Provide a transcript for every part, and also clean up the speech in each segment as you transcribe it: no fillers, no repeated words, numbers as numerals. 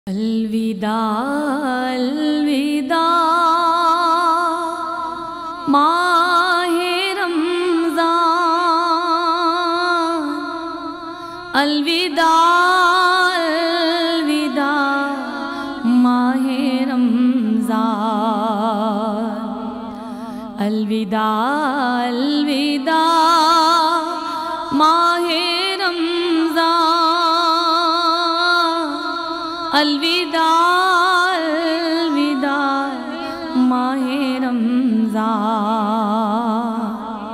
الوداع الوداع ماہ رمضان، الوداع الوداع ماہ رمضان، الوداع الوداع ماہ رمضان، الوداع الوداع ماہ رمضان،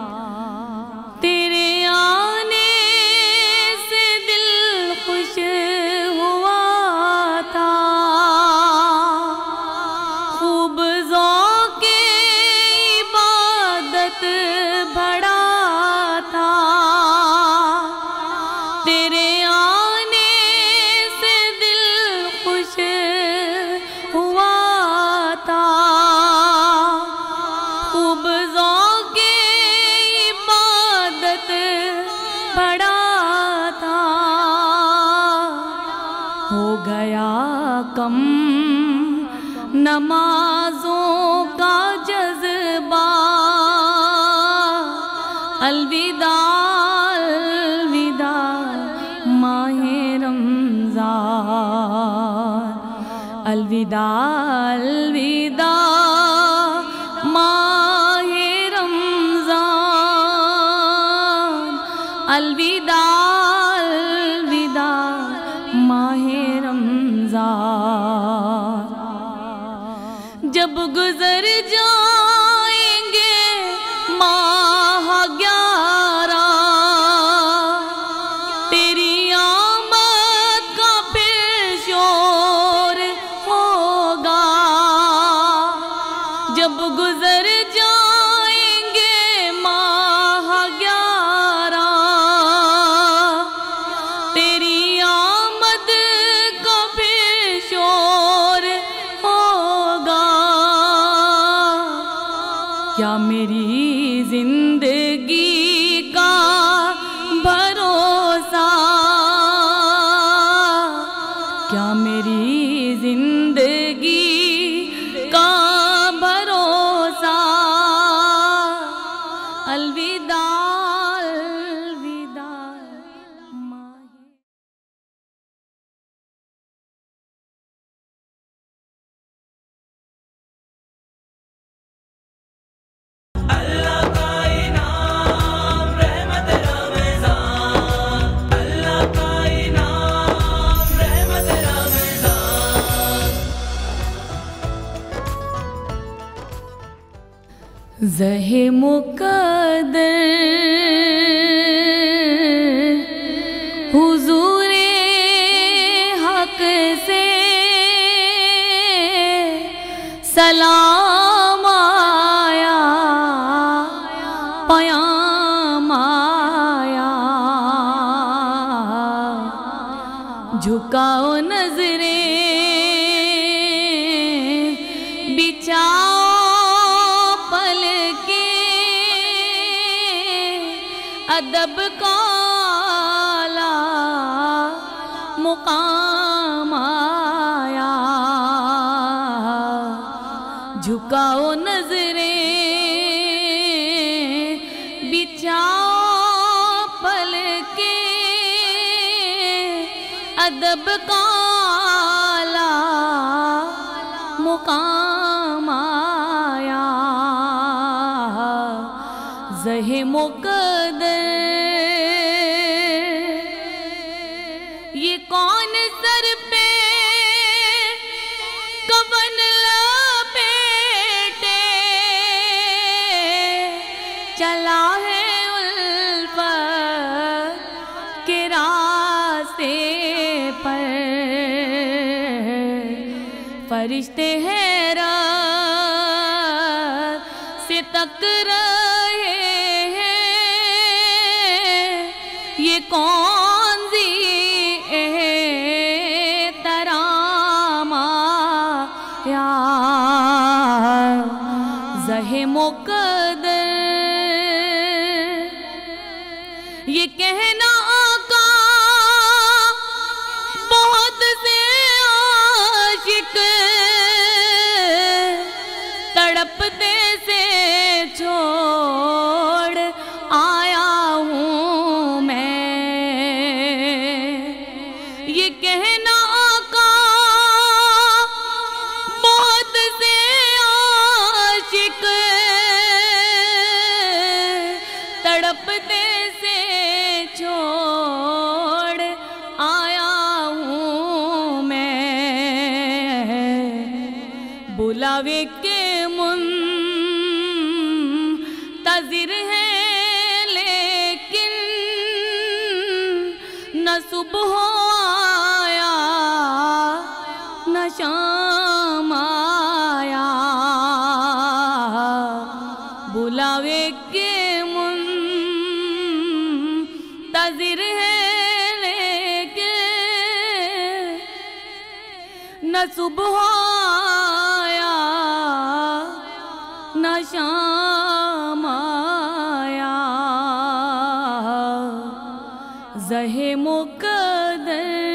تیرے آنے سے دل خوش ہوا تھا، خوب ذوق عبادت بڑھا تھا، تیرے ہو گیا کم نمازوں کا جذبہ، الوداع الوداع ماہ رمضان، الوداع الوداع ماہ رمضان، الوداع الوداع ماہ رمضان، جب گزر جائیں گے ماہ 11، تیری آمد کا پھر شور ہوگا، جب گزر جائیں گے ماہ 11، تیری کیا میری زندگی کا بھروسہ، کیا میری زندگی کا بھروسہ، الوداع الوداع ماہ زہ مقدر حضور حق سے سلام آیا، پیام آیا، جھکاؤ نظریں بچھاؤ ادب کا اعلیٰ مقام آیا، جھکاؤ نظریں بچھاؤ پلکیں، ادب کا اعلیٰ مقام آیا، زہ مقدر یہ کون سر پہ کفن لپیٹے چلا ہے الفت کے راستے پر، فرشتے حیرت سے تک رہے ہیں، یہ کون سی احترام آیا، زہ مقدر یہ کہنا آقا بہت سے بلاوے کے منتظر ہیں لیکن نہ صبح آیا نہ شام آیا بلاوے کے منتظر ہیں لیکن نہ صبح آیا نہ شام آیا زہ مقدر